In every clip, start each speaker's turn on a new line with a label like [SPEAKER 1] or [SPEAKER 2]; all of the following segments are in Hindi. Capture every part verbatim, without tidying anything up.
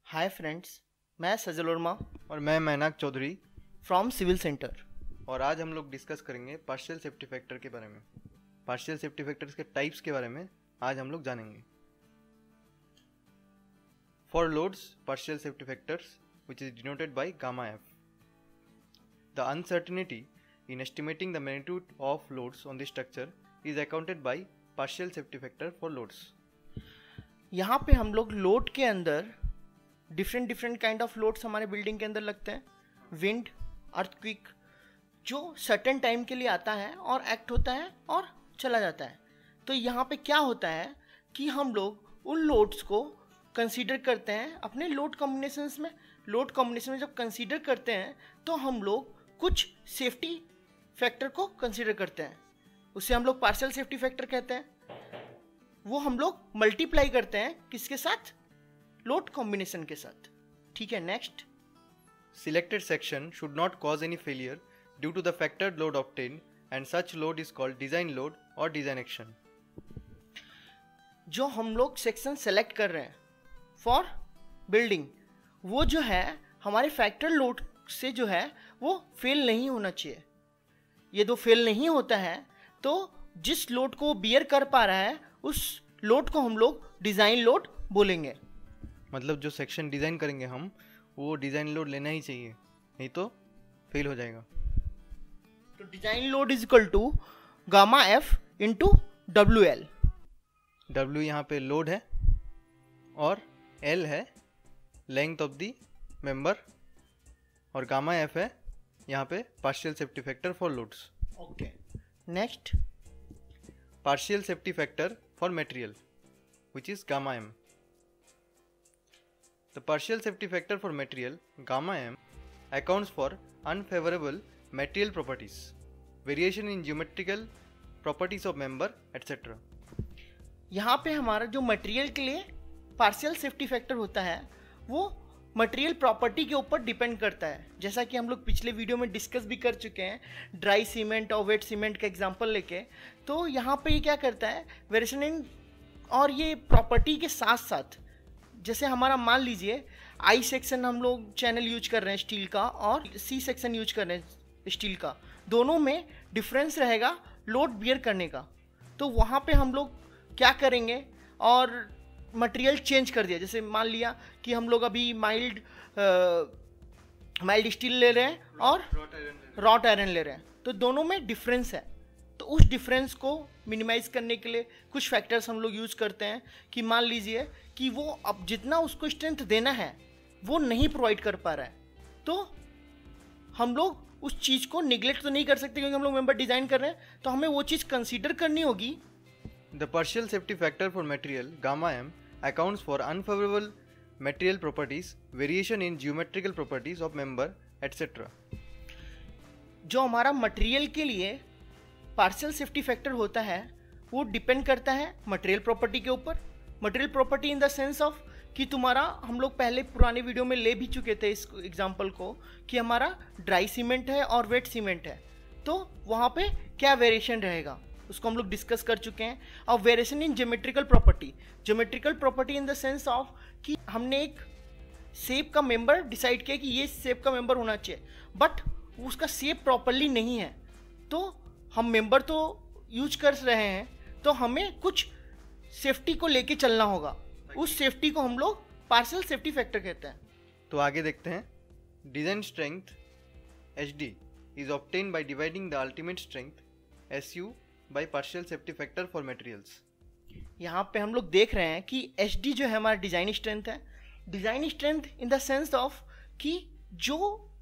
[SPEAKER 1] हाय फ्रेंड्स, मैं सजल वर्मा
[SPEAKER 2] और मैं Mainak Chowdhury
[SPEAKER 1] from civil centre.
[SPEAKER 2] और आज हम लोग डिस्कस करेंगे पार्शियल सेफ्टी फैक्टर के बारे में। पार्शियल सेफ्टी फैक्टर्स के टाइप्स के बारे में आज हम लोग जानेंगे। For loads, partial safety factors which is denoted by gamma f. The uncertainty in estimating the magnitude of loads on the structure is accounted by partial safety factor for loads.
[SPEAKER 1] यहाँ पे हम लोग लोड के अंदर different different kind of loads हमारे बिल्डिंग के अंदर लगते हैं। विंड, अर्थक्विक, जो सर्टेन टाइम के लिए आता है और एक्ट होता है और चला जाता है। तो यहाँ पे क्या होता है कि हम लोग उन लोड्स को कंसीडर करते हैं अपने लोड कॉम्बिनेशंस में। लोड कॉम्बिनेशन में जब कंसीडर करते हैं तो हम लोग कुछ सेफ्टी फैक्टर को कंसीडर करते हैं, उसे हम लोग पार्शियल सेफ्टी फैक्टर कहते हैं। वो हम लोग मल्टीप्लाई करते हैं किसके साथ? लोड कॉम्बिनेशन के साथ। ठीक है, next.
[SPEAKER 2] Selected section should not cause any failure due to the factored load obtained and such load is called design load or design action.
[SPEAKER 1] जो हम लोग सेक्शन सेलेक्ट कर रहे हैं फॉर बिल्डिंग, वो जो है हमारे फैक्टर लोड से जो है वो फेल नहीं होना चाहिए। ये दो फेल नहीं होता है तो जिस लोड को बियर कर पा रहा है उस लोड को हम लोग डिज़ाइन लोड बोलेंगे।
[SPEAKER 2] मतलब जो सेक्शन डिज़ाइन करेंगे हम, वो डिज़ाइन लोड लेना ही चाहिए, नहीं तो फेल हो जाएगा।
[SPEAKER 1] तो design load is equal to gamma F into W L.
[SPEAKER 2] W यहाँ पे लोड है और एल है लेंथ ऑफ द मेंबर और गामा एफ है यहाँ पे partial safety factor for loads.
[SPEAKER 1] Okay, next.
[SPEAKER 2] Partial safety factor for material which is gamma m. The partial safety factor for material gamma m accounts for unfavorable material properties, variation in geometrical properties of member et cetera.
[SPEAKER 1] यहाँ पे हमारा जो मटेरियल के लिए पार्शियल सेफ्टी फैक्टर होता है वो मटेरियल प्रॉपर्टी के ऊपर डिपेंड करता है। जैसा कि हम लोग पिछले वीडियो में डिस्कस भी कर चुके हैं, ड्राई सीमेंट और वेट सीमेंट का एग्जांपल लेके। तो यहाँ पे ये क्या करता है, वेरिएशन इन, और ये प्रॉपर्टी के साथ साथ जैसे हमारा मान लीजिए आई सेक्शन हम लोग चैनल यूज कर रहे हैं स्टील का और सी सेक्शन यूज कर रहे हैं स्टील का, दोनों में डिफरेंस रहेगा लोड बियर करने का। तो वहाँ पे हम लोग क्या करेंगे और मटेरियल चेंज कर दिया। जैसे मान लिया कि हम लोग अभी माइल्ड माइल्ड स्टील ले रहे हैं और रॉट आयरन ले रहे हैं, तो दोनों में डिफरेंस है। तो उस डिफरेंस को मिनिमाइज करने के लिए कुछ फैक्टर्स हम लोग यूज करते हैं कि मान लीजिए कि वो अब जितना उसको स्ट्रेंथ देना है वो नहीं प्रोवाइड कर पा रहा है, तो हम लोग उस चीज़ को निगलेक्ट तो नहीं कर सकते क्योंकि हम लोग मेंबर डिज़ाइन कर रहे हैं, तो हमें वो चीज़ कंसीडर करनी होगी।
[SPEAKER 2] The partial safety factor for material gamma m accounts for unfavorable material properties, variation in geometrical properties of member et cetera.
[SPEAKER 1] जो हमारा मटेरियल के लिए पार्शियल सेफ्टी फैक्टर होता है वो डिपेंड करता है मटेरियल प्रॉपर्टी के ऊपर। Material property in the sense of कि तुम्हारा, हम लोग पहले पुराने वीडियो में ले भी चुके थे इस एग्जांपल को कि हमारा ड्राई सीमेंट है और वेट सीमेंट है, तो वहाँ पे क्या वेरिएशन रहेगा उसको हम लोग डिस्कस कर चुके हैं। और variation in geometrical property, geometrical property in the sense of कि हमने एक शेप का मेंबर डिसाइड किया कि ये शेप का मेंबर होना चाहिए, बट उसका शेप प्रॉपरली नहीं है, तो हम मेंबर तो यूज कर रहे हैं, तो हमें कुछ सेफ्टी को लेके चलना होगा। उस सेफ्टी को हम लोग पार्शियल सेफ्टी फैक्टर कहते हैं।
[SPEAKER 2] तो आगे देखते हैं। Design strength H D is obtain by dividing the ultimate strength S U by partial safety factor for materials.
[SPEAKER 1] यहाँ पे हम लोग देख रहे हैं कि एच डी जो है हमारा डिजाइन स्ट्रेंथ है। Design strength in the sense of कि जो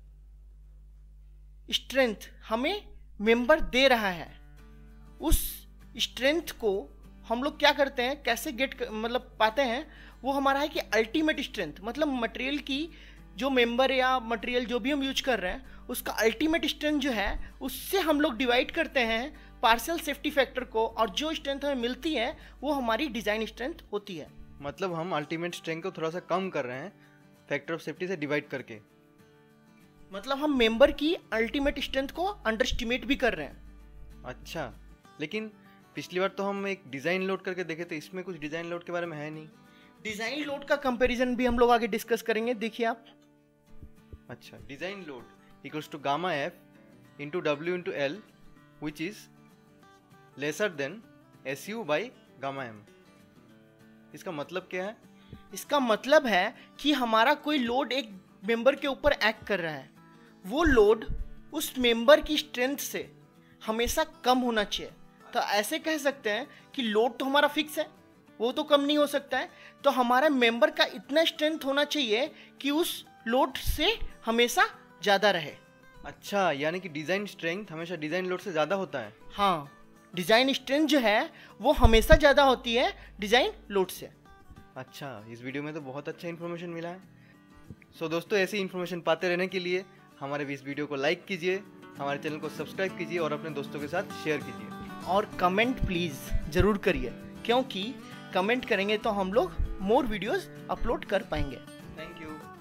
[SPEAKER 1] स्ट्रेंथ हमें मेंबर दे रहा है उस स्ट्रेंथ को हम लोग क्या करते हैं, कैसे गेट मतलब पाते हैं, वो हमारा है कि अल्टीमेट स्ट्रेंथ, मतलब मटेरियल की जो मेंबर या मटेरियल जो भी हम यूज कर रहे हैं उसका अल्टीमेट स्ट्रेंथ जो है उससे हम लोग डिवाइड करते हैं पार्शियल सेफ्टी फैक्टर को, और जो स्ट्रेंथ हमें मिलती है वो हमारी डिजाइन स्ट्रेंथ होती है।
[SPEAKER 2] मतलब हम अल्टीमेट स्ट्रेंथ को थोड़ा सा कम कर रहे हैं फैक्टर ऑफ सेफ्टी से डिवाइड करके।
[SPEAKER 1] मतलब हम मेंबर की अल्टीमेट स्ट्रेंथ को अंडरस्टिमेट भी कर रहे हैं।
[SPEAKER 2] अच्छा, लेकिन पिछली बार तो हम एक डिज़ाइन लोड करके देखे थे, इसमें कुछ डिज़ाइन लोड के बारे में है नहीं।
[SPEAKER 1] डिजाइन लोड का कंपैरिजन भी हम लोग आगे डिस्कस करेंगे, देखिए आप।
[SPEAKER 2] अच्छा, design load equals to gamma F into W into L which is lesser than S U by gamma M. इसका मतलब क्या है?
[SPEAKER 1] इसका मतलब है कि हमारा कोई लोड एक मेंबर के ऊपर एक्ट कर रहा है, वो लोड उस मेंबर की स्ट्रेंथ से हमेशा कम होना चाहिए। तो ऐसे कह सकते हैं कि लोड तो हमारा फिक्स है, वो तो कम नहीं हो सकता है, तो हमारा मेंबर का इतना स्ट्रेंथ होना चाहिए कि उस लोड से हमेशा ज़्यादा रहे।
[SPEAKER 2] अच्छा, यानी कि डिज़ाइन स्ट्रेंथ हमेशा डिज़ाइन लोड से ज़्यादा होता है।
[SPEAKER 1] हाँ, डिज़ाइन स्ट्रेंथ जो है वो हमेशा ज़्यादा होती है डिज़ाइन लोड से।
[SPEAKER 2] अच्छा, इस वीडियो में तो बहुत अच्छा इन्फॉर्मेशन मिला है। सो so, दोस्तों, ऐसी इन्फॉर्मेशन पाते रहने के लिए हमारे इस वीडियो को लाइक कीजिए, हमारे चैनल को सब्सक्राइब कीजिए और अपने दोस्तों के साथ शेयर कीजिए।
[SPEAKER 1] और कमेंट प्लीज़ ज़रूर करिए, क्योंकि कमेंट करेंगे तो हम लोग मोर वीडियोस अपलोड कर पाएंगे।
[SPEAKER 2] Thank you.